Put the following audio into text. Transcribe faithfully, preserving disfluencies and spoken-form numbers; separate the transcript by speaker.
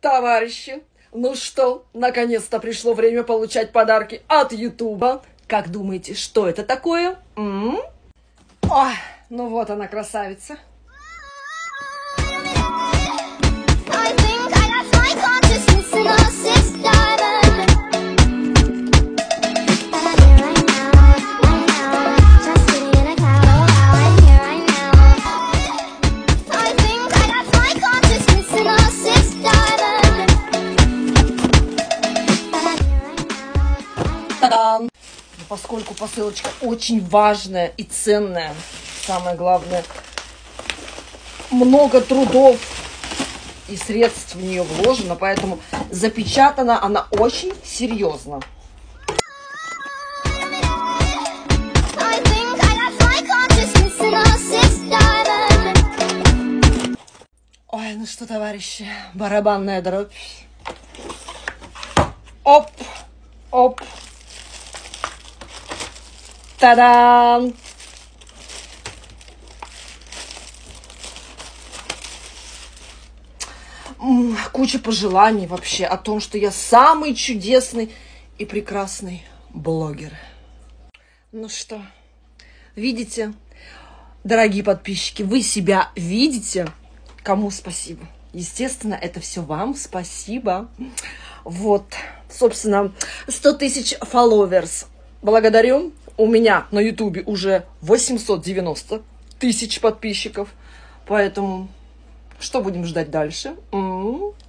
Speaker 1: Товарищи, ну что, наконец-то пришло время получать подарки от Ютуба. Как думаете, что это такое? М-м? Ой, ну вот она, красавица. Та-дам! Поскольку посылочка очень важная и ценная, самое главное, много трудов и средств в нее вложено, поэтому запечатана она очень серьезно. Ой, ну что, товарищи, барабанная дробь. Оп, оп. Та-дам! Куча пожеланий вообще о том, что я самый чудесный и прекрасный блогер. Ну что, видите, дорогие подписчики, вы себя видите? Кому спасибо? Естественно, это все вам спасибо. Вот, собственно, сто тысяч фолловерс. Благодарю. У меня на ютубе уже восемьсот девяносто тысяч подписчиков. Поэтому что будем ждать дальше? М-м-м.